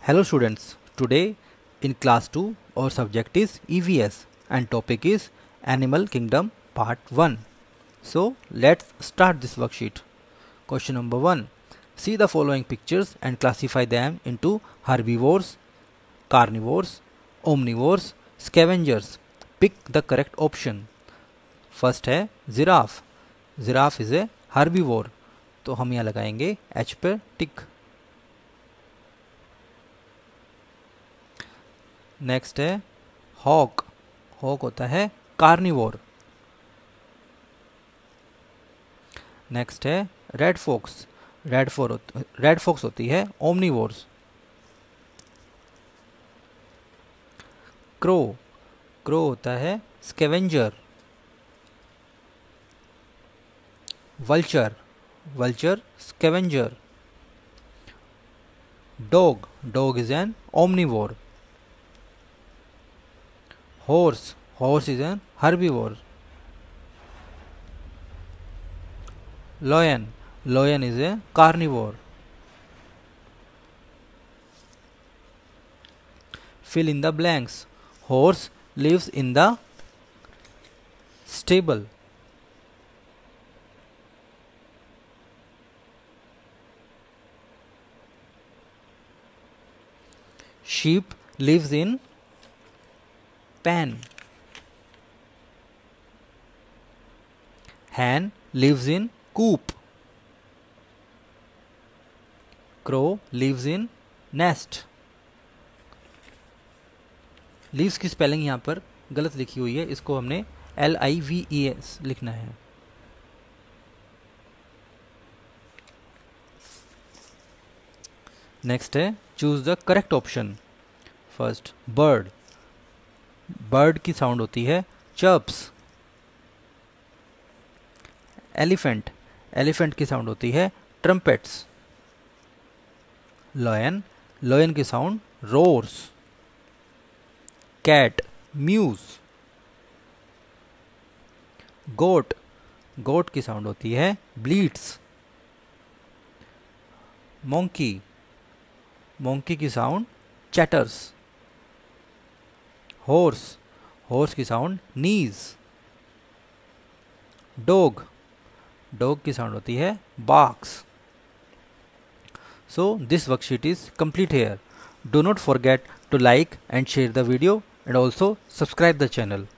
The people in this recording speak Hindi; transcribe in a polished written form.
Hello students, today in class 2 our subject is EVS and topic is Animal Kingdom part 1. So let's start this worksheet. Question number 1. See the following pictures and classify them into herbivores, carnivores, omnivores, scavengers. Pick the correct option. First है giraffe. Giraffe is a herbivore, तो हम यहाँ लगाएंगे एच पे टिक. नेक्स्ट है हॉक. हॉक होता है कार्निवोर. नेक्स्ट है रेड फॉक्स. रेड फॉक्स होती है ओमनीवोर्स. क्रो. क्रो होता है scavenger. Vulture. Vulture scavenger. Dog. Dog is an omnivore. Horse. Horse is an herbivore. Lion. Lion is a carnivore. Fill in the blanks. Horse lives in the stable. Sheep lives in pen. Hen lives in coop. Crow lives in nest. Lives की स्पेलिंग यहाँ पर गलत लिखी हुई है, इसको हमने LIVES लिखना है. नेक्स्ट है choose the correct option. First bird. Bird की साउंड होती है चर्प्स. एलिफेंट. एलिफेंट की साउंड होती है ट्रम्पेट्स. लॉयन. लॉयन की sound roars. Cat mews. Goat. Goat की साउंड होती है ब्लीट्स. मोंकी. मोंकी की साउंड चैटर्स. हॉर्स. हॉर्स की साउंड नीज. डॉग. डॉग की साउंड होती है barks. So this worksheet is complete here. Do not forget to like and share the video and also subscribe the channel.